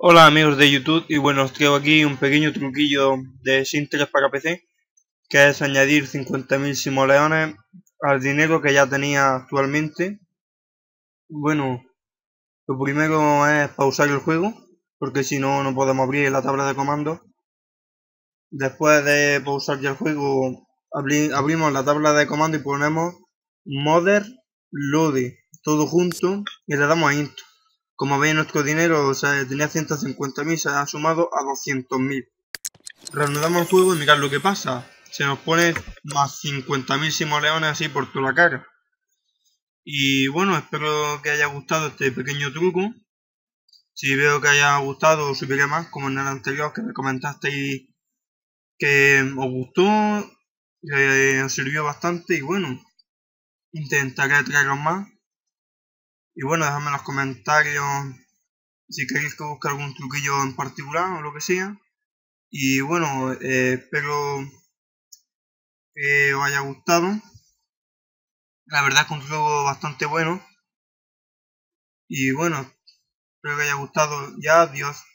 Hola amigos de YouTube, y bueno, os traigo aquí un pequeño truquillo de Sin 3 para PC, que es añadir 50.000 simoleones al dinero que ya tenía actualmente. Bueno, lo primero es pausar el juego, porque si no, no podemos abrir la tabla de comandos. Después de pausar ya el juego, abrimos la tabla de comandos y ponemos Mother Load, todo junto, y le damos a Int. Como veis, nuestro dinero tenía 150.000, se ha sumado a 200.000. Reanudamos el juego y mirad lo que pasa. Se nos pone más 50.000 simoleones así por toda la cara. Y bueno, espero que haya gustado este pequeño truco. Si veo que haya gustado, os subiré más, como en el anterior, que me comentasteis que os gustó, que os sirvió bastante. Y bueno, intentaré traeros más. Y bueno, dejadme en los comentarios si queréis que busque algún truquillo en particular o lo que sea. Y bueno, espero que os haya gustado. La verdad es que un juego bastante bueno. Y bueno, espero que haya gustado. Ya, adiós.